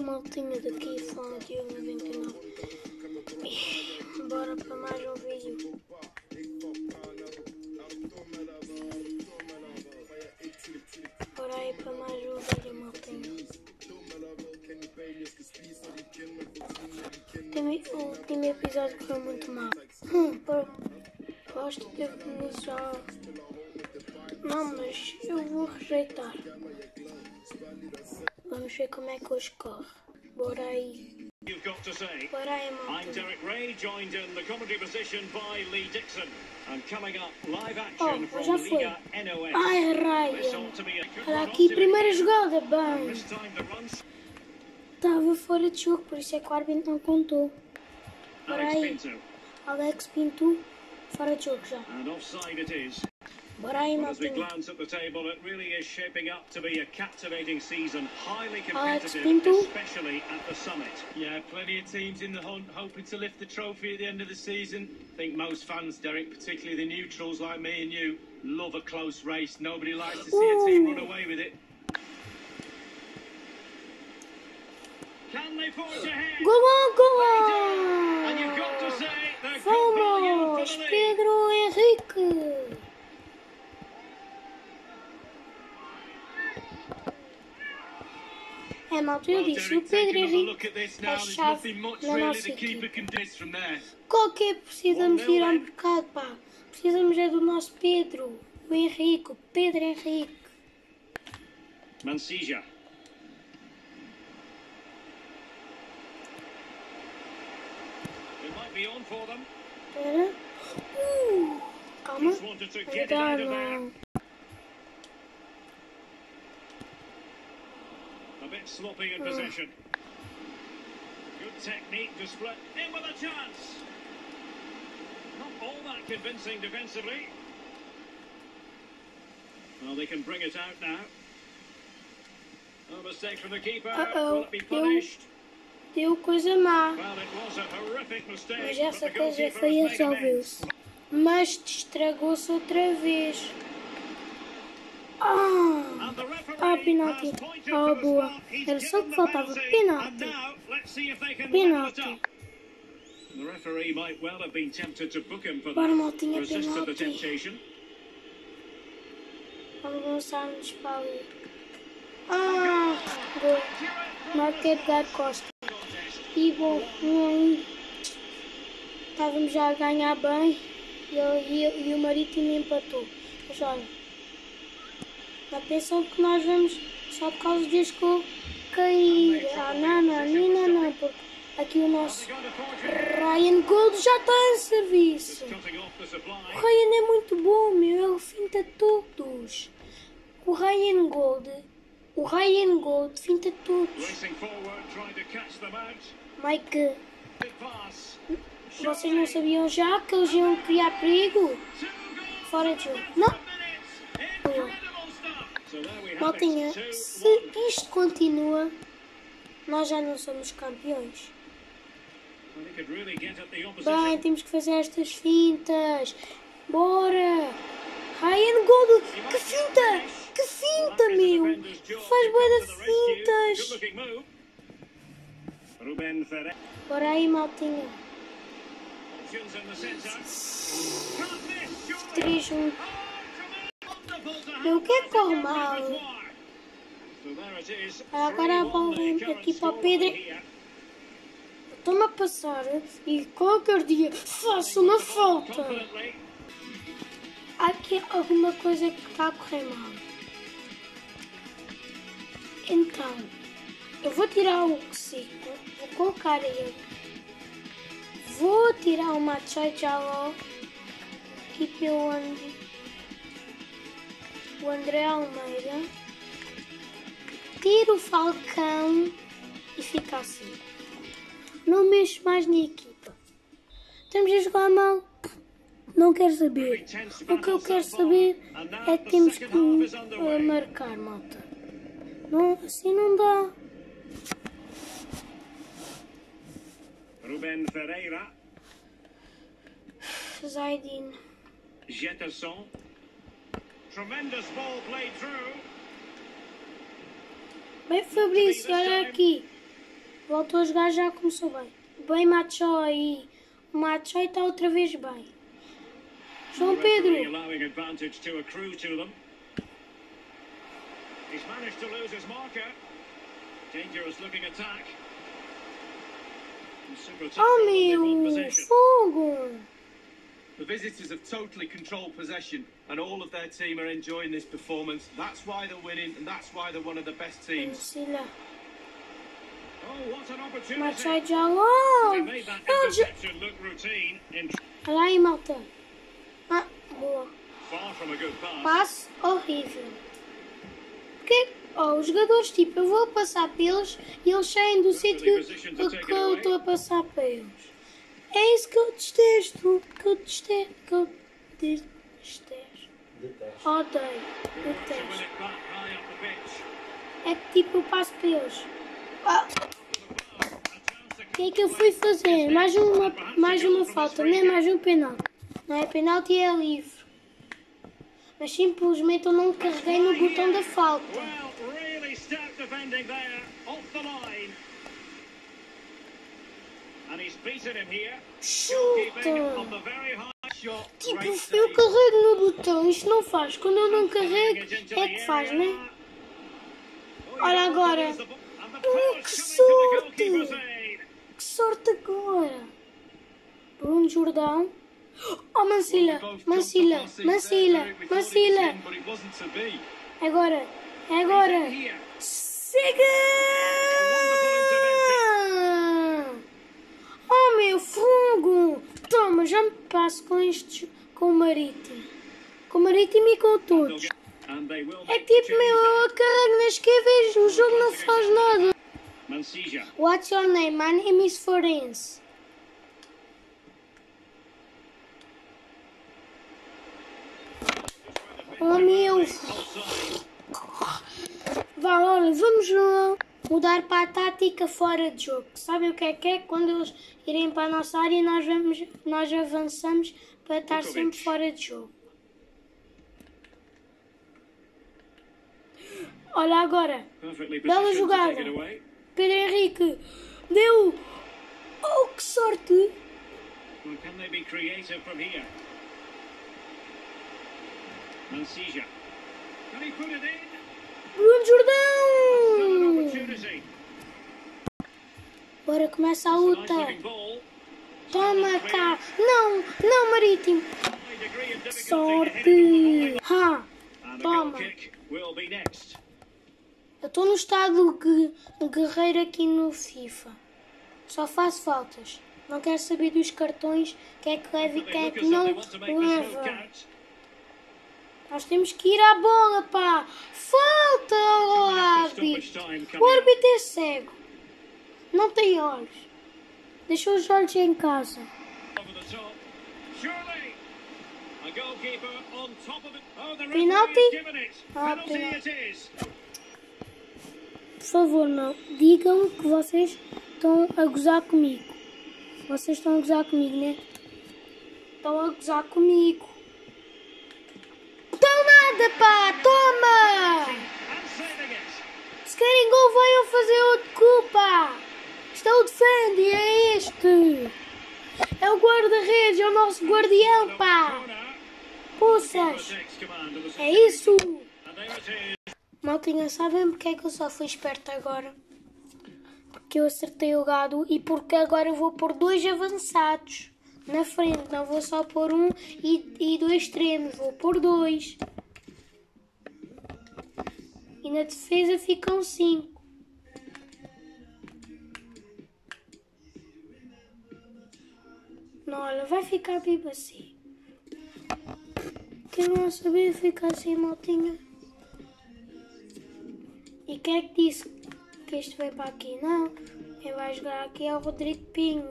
maltinha daqui, fala Diogo 99. Bora para mais um vídeo. Bora aí para mais um vídeo, maltinha. O último episódio foi muito mal. Gosto de finalizar. Não, mas eu vou rejeitar. Vamos ver como é que hoje corre. Bora aí. Bora aí, I'm Derek Ray, joined in the commentary position by Lee Dixon. And coming up, live action já from foi. Liga NOS. Ai, raia. Olha aqui, primeira jogada, bem. Estava fora de jogo, por isso é que o árbitro não contou. Bora aí. Alex Pinto, fora de jogo já. And offside it is. Bora aí, As we maltinha. glance at the table, it really is shaping up to be a captivating season, highly Alex competitive, Pinto. especially at the summit. Yeah, plenty of teams in the hunt hoping to lift the trophy at the end of the season. I think most fans, Derek, particularly the neutrals like me and you, love a close race. Nobody likes to see a team run away with it. Can they forge ahead? Gol, And you've gol! got to say they're good value for Vamos, the lead. Pedro Henrique! É, malta, eu Well, disse, o Derek, Pedro taking another Henrique look at this é now, there's chave nothing much na really nossa the keeper equipe. can do this from there. Qualquer precisamos ir ao 1-0 mercado, pá. Precisamos é do nosso Pedro, o Henrique, o Pedro Henrique. Mansija. It might be on for them. Espera. Calma. Just wanted to Não get it dá, out of there. não. A bit sloppy in possession. Good technique display. In with a chance. Not all that convincing defensively. Well, they can bring it out now. A mistake from the keeper. Will it be punished? Deu coisa má. Well, it was a horrific mistake. Mas but essa the coisa goalkeeper feia has made amends. resolveu-se. Mas estragou-se outra vez. And the referee Penalti. has pointed Ah, to the boa. spot. He's Era só given que the faltava penalty. penalti. And now, let's see if they can level it Penalti. up. The referee might well have been tempted to book him for Bora, that. maltinha, Resisted the penalti. temptation. Vamos lançar-nos para ali. Gol. Marco Edgar Costa. E bom, estávamos já a ganhar bem e o Marítimo empatou. Mas olha, não pensam que nós vamos só por causa deste gol cair. Não, porque aqui o nosso Ryan Gold já está em serviço. Cutting off the supply. O Ryan é muito bom, meu, ele finta todos. O Ryan Gold finta todos. Racing forward, trying to catch them out. Mike, Good pass. vocês não sabiam já que eles iam criar perigo? 2 goals Fora de jogo. Não. minutes. Incredible stuff. So there we have Maltinha, it. 2-1. se isto continua, nós já não somos campeões. Well, he could really get at the opposition. Bem, temos que fazer estas fintas. Bora! Ryan Gold, que finta! Que finta, meu! Faz bué de fintas! Good-looking move. Ruben Ferreira. Bora aí, maltinha. Options in the centre. Can't miss, surely. 3-1. Oh, wonderful to have Meu, o que é que corre that mal? repertoire. So there it is. Agora a 3-1 bola the vem current aqui para o scoreline Pedro. here. Estou-me a passar e qualquer dia faço uma falta. Confidently. Há aqui alguma coisa que está a correr mal. Então, eu vou tirar o Xico, vou colocar ele. Vou tirar o Machai Jaló aqui pelo o André Almeida. Tiro o Falcão e fica assim. Não mexo mais na equipa. Estamos a jogar mal. Não quero saber. O que eu quero saber é que temos que marcar, malta. Não, assim não dá. Ruben Ferreira. Zaidin. Jetterson. Tremendous ball played through. Bem, Fabrício, olha aqui. Voltou a jogar, já começou bem. Bem Batshuayi. O Batshuayi está outra vez bem. João Pedro. Allowing advantage to accrue to them. He's managed to lose his marker. Dangerous looking attack. Oh meu, fogo! The visitors have totally controlled possession, and all of their team are enjoying this performance. That's why they're winning, and that's why they're one of the best teams. Sila. Oh, what an opportunity. Batshuayi já logo. They made that interception look routine in Olha aí, malta. Ah, boa. far from a good pass. Passe horrível. Porque, os jogadores, tipo, eu vou passar pelos e eles saem do sítio que eu estou a passar para eles. É isso que eu detesto. Odeio. Detesto. É que tipo, eu passo para eles. O que é que eu fui fazer? Mais uma falta, nem mais um penalti. Não é penalti, é livre. Mas simplesmente eu não carreguei no botão da falta. Well, really stout defending there, off the line. And he's beaten him here. Goalkeeping of the very high shot. Tipo, eu carrego no botão, isto não faz. Quando eu não carrego, é que faz, né? Olha agora. Que sorte! Que sorte agora! Bruno Jordão. Oh, Mancilla! Agora! Siga! Oh, meu fogo! Toma, já me passo com estes, com o Marítimo. Com o Marítimo e com todos. É tipo, eu carrego na esquerda e o jogo não faz nada. What's your name? My name is Forense. Oh meu! Vá, olha, vamos mudar para a tática fora de jogo. Sabem o que é? Quando eles irem para a nossa área, nós avançamos para estar sempre fora de jogo. Olha agora, bela jogada. Pedro Henrique deu. Oh, que sorte! Can they be creative from here? Mancilla. Can he put it in? Bruno Still an Jordão! opportunity. Agora começa a luta. Nice ball. Toma cá. Não, Marítimo. High degree of difficulty Sorte. to hit it from the Ha. volley. And the Toma. goal kick will be next. Eu estou no estado guerreiro aqui no FIFA. Só faço faltas. Não quero saber dos cartões, quem é que leva e quem é que não leva. Nós temos que ir à bola, pá. Falta ao árbitro. O árbitro é cego. Não tem olhos. Deixou os olhos em casa. Over the top. Surely. A goalkeeper on top of it. Oh, the Penalty? referee has given it. Ah, Penalty penalty. it is. Por favor, não. Digam que vocês estão a gozar comigo. Vocês estão a gozar comigo, né? Estão a gozar comigo. Estão nada, pá! Toma! And saving it. Se querem gol, venham fazer outro culpa! Isto é o defende, é este! É o guarda-redes, é o nosso guardião, pá! Corner. Poças! Takes command of the É isso! And there it is. Maltinha, sabem porque é que eu só fui esperto agora? Porque eu acertei o gado e porque agora eu vou pôr 2 avançados na frente. Não vou só pôr 1 e 2 extremos, vou pôr 2. E na defesa ficam 5. Não, olha, vai ficar tipo assim. Quem não saber ficar assim, maltinha. E quem é que disse que este veio para aqui? Não, quem vai jogar aqui é o Rodrigo Pinho.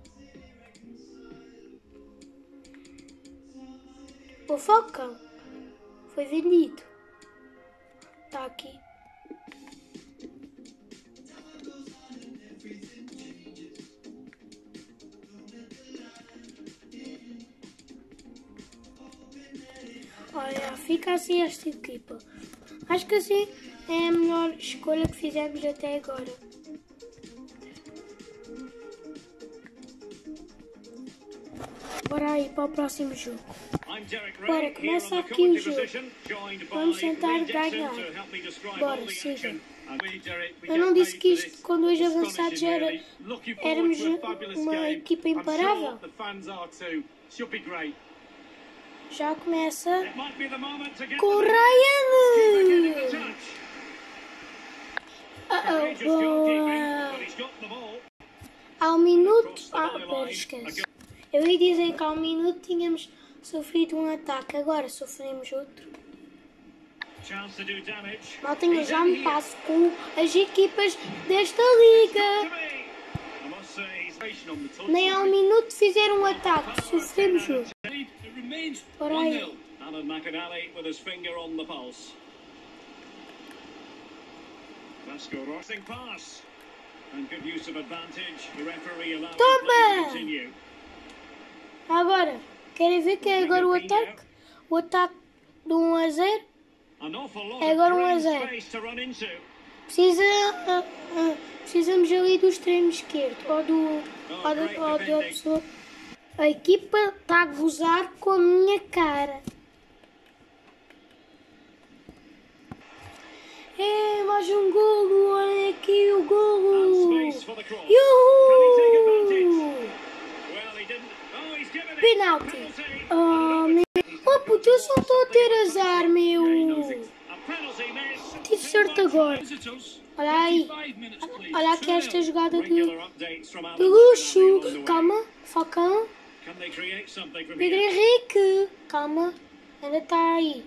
O Falcão foi vendido. Está aqui. Olha, fica assim esta equipa. Acho que assim é a melhor escolha que fizemos até agora. Bora aí para o próximo jogo. I'm Derek Bora, Ray, here começa on the aqui o commentary jogo. position, joined by Vamos tentar Lee Dixon ganhar. to help me describe Bora, all the siga. action. And we, Derek, we Eu get não disse paid que for isto, this. com dois Astonishing, avançados, really. Looking forward éramos to a fabulous uma game. equipa I'm imparável. sure the fans are too. Should be great. Já começa It might be the moment to get com o the getting the Ryan. touch. Boa. Courageous goalkeeping, but he's got the ball. Há um minuto... pera, esquece. Eu ia dizer que há um minuto tínhamos sofrido um ataque, agora sofremos outro. Chance to do damage. Maltinha, He's já in me here. passo com as equipas desta To liga. me. I must say, he's On the touch. Nem há um minuto fizeram um ataque, sofremos outro. It remains Bora aí. 1-0. Alan McAnally with his finger on the pulse. Vasco Rosing pass. And good use of advantage. The referee allowed the Toma! play to continue. Agora, querem ver que é agora o ataque? O ataque do 1 a 0. An awful lot É agora of 1 a green 0. space to run into. Precisamos ali do extremo esquerdo ou da pessoa. A equipa está a gozar com a minha cara. É, mais um golo, olha aqui o And golo. space for the cross. Yuhu! Well, he didn't. Oh, he's given it. Penalti. Penalty. Oh, meu. Oh, puto, eu só estou a ter azar, meu. A penalty miss. Tive sorte agora. Visitors. Olha aí. 55 minutes, please. Olha aqui esta jogada de Regular updates from Alan luxo. McAnally along the way. Calma, Falcão. Can they create something from Pedro here? Henrique. Calma. Ainda está aí.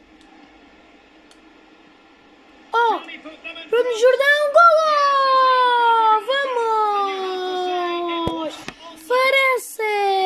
Oh! Can he put them in Bruno front? Jordão, golo! Vamos! Farece!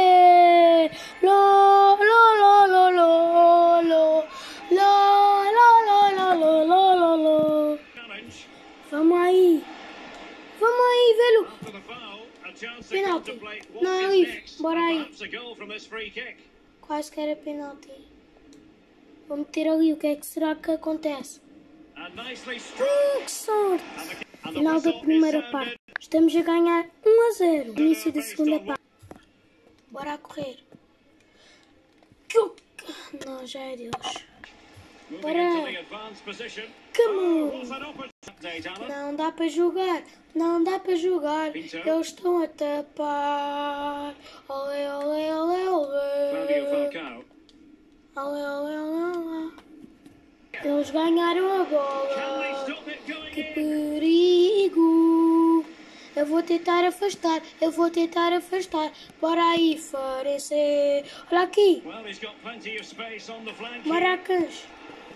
Lo, lo, lo, lo, lo, lo. Lo, lo, lo, lo, lo, lo, lo. Challenge. Vamos aí! Vamos aí, velho! After the foul, a chance to Penalty. contemplate what Não, é is livre. next. Bora And aí. perhaps a goal from this free kick. Quase que era penalti. Vou meter ali, o que é que será que acontece? And nicely struck. Que sorte! And the Final da whistle primeira is parte. sounded. Estamos a ganhar 1 a 0. Início da segunda parte. Bora a correr. Não, já é Deus. Moving Bora. into the advanced position. Come Oh, on. what an opportunity, Alan. Não dá para jogar. Não dá para jogar. Pinto. Eles estão a tapar. Olé, olé, olé, Claudio olé. Falcao. Olé, olé, olé, olé. Eles ganharam a Can they bola. stop it going Que in? perigo! Eu vou tentar afastar, eu vou tentar afastar. Bora aí, Farece. Olha aqui, Well, he's got plenty of space on the flank. here. Maracas.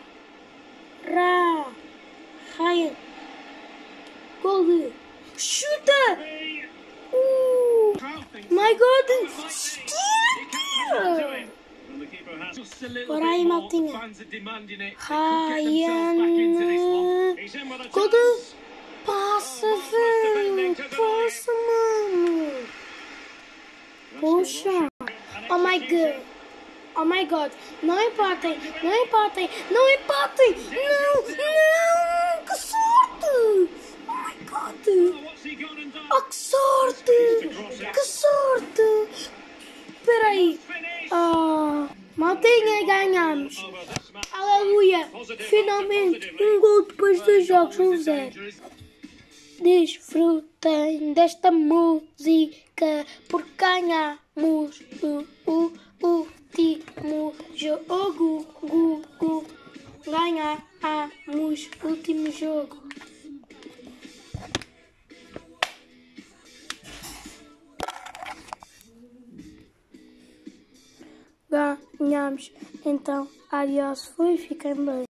Ryan. Gol. Chuta! Three. My God! He can't hold on to it. And the keeper has. Just a little Bora bit aí, more. maltinha. Fans are demanding it. They could get themselves back into this one. Ryan. He's in with a Gol. chance. Passa, velho. Passa, mano. Poxa. Oh my God. Oh my God. Não empatem. Não empatem. Não empatem. Não. Não. Que sorte. Oh my God. Oh, what's he gone and done? Oh, que sorte. Que sorte. Espera aí. Oh, maltinha, ganhamos. Over this match. Aleluia. Finalmente. Um gol depois dos jogos. 1-0. Desfrutem desta música porque ganhamos o último jogo. Ganhamos o último jogo. Ganhamos. Então, adiós, fui, fiquem bem.